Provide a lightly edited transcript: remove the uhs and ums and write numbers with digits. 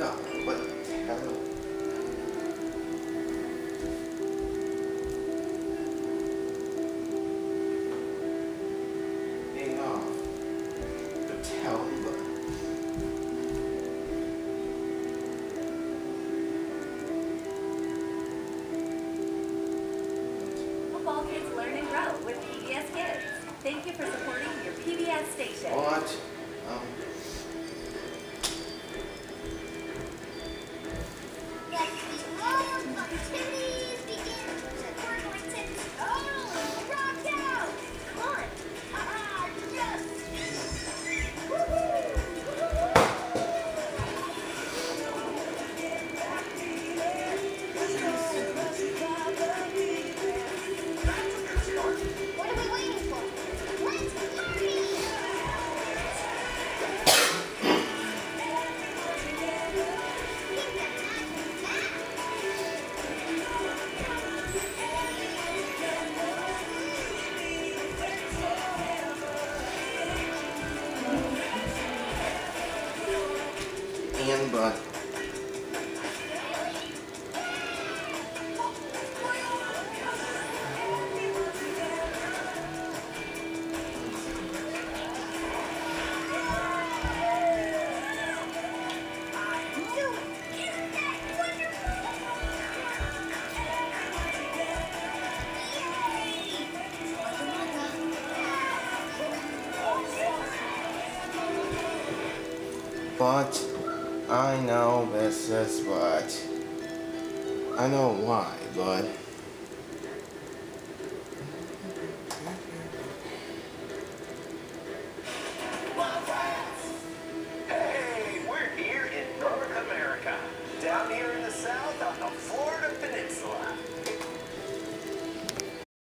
No, but hello. Hang off. But tell me what. Football kids learn and grow with PBS Kids. Thank you for supporting your PBS station. What? Activities begin. We're going to totally rock out. Come on. Yes. Woohoo! What are we waiting for? Let's party! And but. But I know this is but I know why, bud.